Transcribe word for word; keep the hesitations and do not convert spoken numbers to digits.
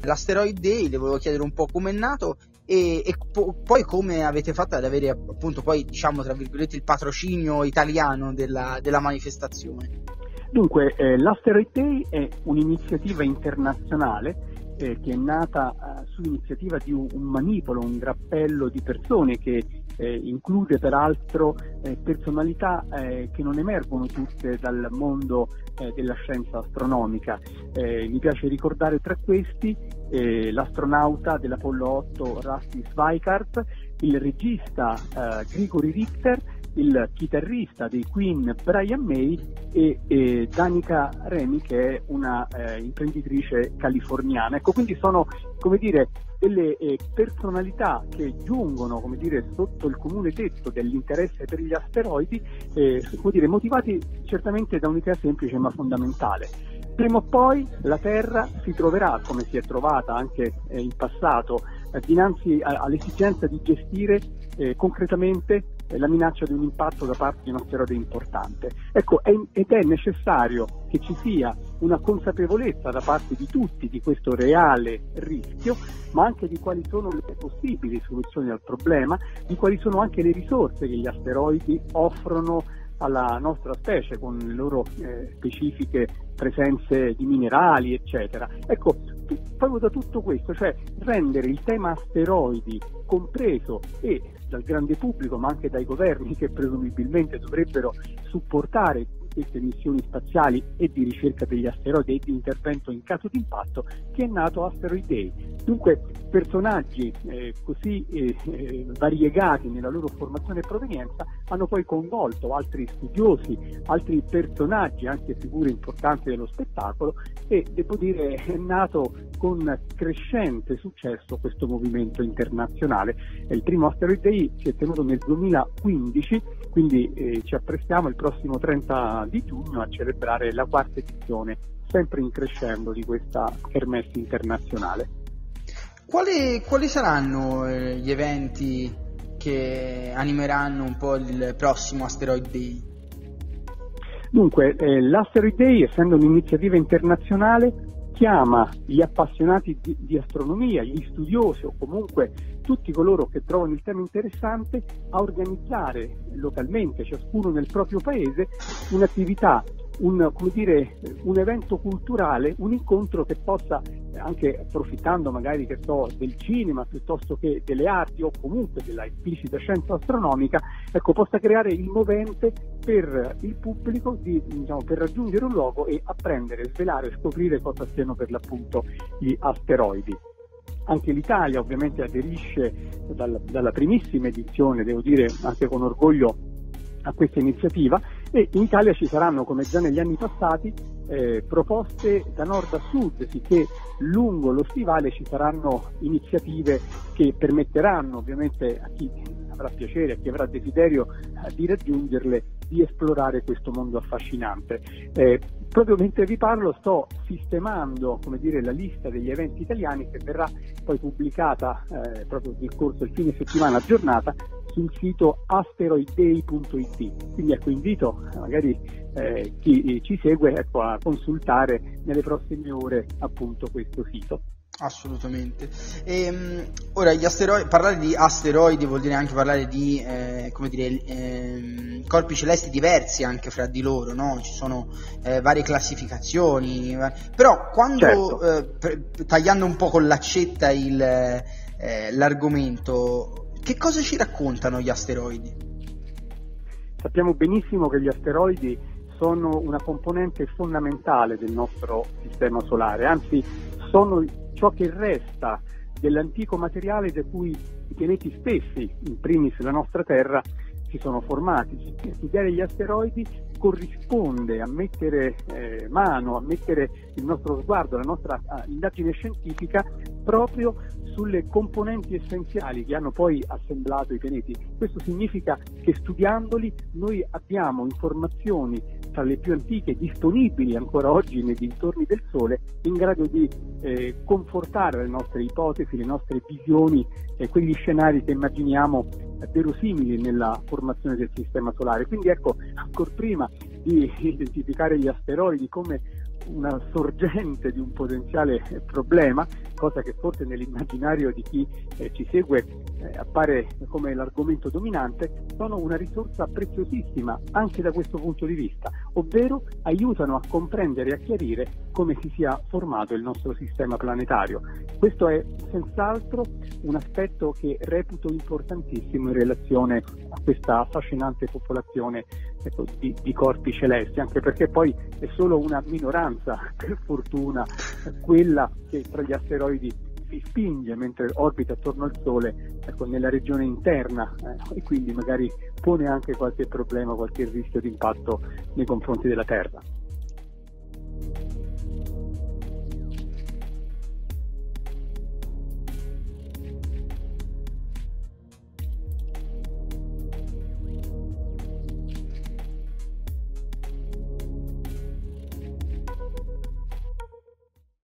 L'Asteroid Day, le volevo chiedere un po' come è nato e, e po- poi come avete fatto ad avere appunto poi, diciamo, tra virgolette, il patrocinio italiano della, della manifestazione. Dunque, eh, l'Asteroid Day è un'iniziativa internazionale eh, che è nata eh, su iniziativa di un, un manipolo, un drappello di persone che eh, include peraltro eh, personalità eh, che non emergono tutte dal mondo eh, della scienza astronomica. Eh, mi piace ricordare tra questi eh, l'astronauta dell'Apollo otto Rusty Schweickart, il regista eh, Grigory Richter, il chitarrista dei Queen Brian May e, e Danica Remi, che è una eh, imprenditrice californiana. Ecco, quindi sono, come dire, delle eh, personalità che giungono, come dire, sotto il comune tetto dell'interesse per gli asteroidi, eh, come dire, motivati certamente da un'idea semplice ma fondamentale. Prima o poi la Terra si troverà, come si è trovata anche eh, in passato, eh, dinanzi a, all'esigenza di gestire eh, concretamente eh, la minaccia di un impatto da parte di un asteroide importante. Ecco, è, ed è necessario che ci sia una consapevolezza da parte di tutti di questo reale rischio, ma anche di quali sono le possibili soluzioni al problema, di quali sono anche le risorse che gli asteroidi offrono alla nostra specie con le loro eh, specifiche presenze di minerali, eccetera. Ecco, proprio da tutto questo, cioè rendere il tema asteroidi compreso e dal grande pubblico, ma anche dai governi che presumibilmente dovrebbero supportare queste missioni spaziali e di ricerca degli asteroidi e di intervento in caso di impatto, che è nato Asteroid Day. Dunque personaggi eh, così eh, eh, variegati nella loro formazione e provenienza hanno poi coinvolto altri studiosi, altri personaggi, anche figure importanti dello spettacolo, e devo dire è nato con crescente successo questo movimento internazionale. Il primo Asteroid Day si è tenuto nel duemilaquindici, quindi eh, ci apprestiamo il prossimo trenta di giugno a celebrare la quarta edizione, sempre in crescendo, di questa kermesse internazionale. Quali, quali saranno eh, gli eventi che animeranno un po' il prossimo Asteroid Day? Dunque, eh, l'Asteroid Day, essendo un'iniziativa internazionale, chiama gli appassionati di, di astronomia, gli studiosi o comunque tutti coloro che trovano il tema interessante a organizzare localmente, ciascuno nel proprio paese, un'attività, un, come dire, un evento culturale, un incontro che possa, anche approfittando magari che so, del cinema piuttosto che delle arti o comunque della esplicita scienza astronomica, ecco, possa creare il movente per il pubblico di, diciamo, per raggiungere un luogo e apprendere, svelare, scoprire cosa siano per l'appunto gli asteroidi. Anche l'Italia ovviamente aderisce dal, dalla primissima edizione, devo dire anche con orgoglio, a questa iniziativa, e in Italia ci saranno, come già negli anni passati, eh, proposte da nord a sud, sicché lungo lo stivale ci saranno iniziative che permetteranno ovviamente a chi avrà piacere, a chi avrà desiderio eh, di raggiungerle, di esplorare questo mondo affascinante. Eh, proprio mentre vi parlo sto sistemando, come dire, la lista degli eventi italiani che verrà poi pubblicata eh, proprio nel corso del fine settimana aggiornata sul sito asteroid day punto it. Quindi ecco, invito magari eh, chi ci segue ecco, a consultare nelle prossime ore appunto questo sito. Assolutamente. E, um, ora gli asteroidi, parlare di asteroidi vuol dire anche parlare di eh, come dire, eh, corpi celesti diversi anche fra di loro, no? Ci sono eh, varie classificazioni, però quando certo. eh, per, tagliando un po' con l'accetta il, eh, l'argomento, che cosa ci raccontano gli asteroidi? Sappiamo benissimo che gli asteroidi sono una componente fondamentale del nostro sistema solare, anzi sono ciò che resta dell'antico materiale da cui i pianeti stessi, in primis la nostra Terra, si sono formati. Studiare gli asteroidi corrisponde a mettere eh, mano, a mettere il nostro sguardo, la nostra uh, indagine scientifica proprio sulle componenti essenziali che hanno poi assemblato i pianeti. Questo significa che studiandoli noi abbiamo informazioni tra le più antiche disponibili ancora oggi nei dintorni del Sole, in grado di eh, confortare le nostre ipotesi, le nostre visioni, eh, quegli scenari che immaginiamo eh, verosimili nella formazione del sistema solare. Quindi ecco, ancor prima di identificare gli asteroidi come una sorgente di un potenziale problema, cosa che forse nell'immaginario di chi eh, ci segue eh, appare come l'argomento dominante, sono una risorsa preziosissima anche da questo punto di vista, ovvero aiutano a comprendere e a chiarire come si sia formato il nostro sistema planetario. Questo è senz'altro un aspetto che reputo importantissimo in relazione a questa affascinante popolazione ecco, di, di corpi celesti, anche perché poi è solo una minoranza, per fortuna, quella che tra gli asteroidi si spinge mentre orbita attorno al Sole ecco, nella regione interna eh, e quindi magari pone anche qualche problema, qualche rischio di impatto nei confronti della Terra.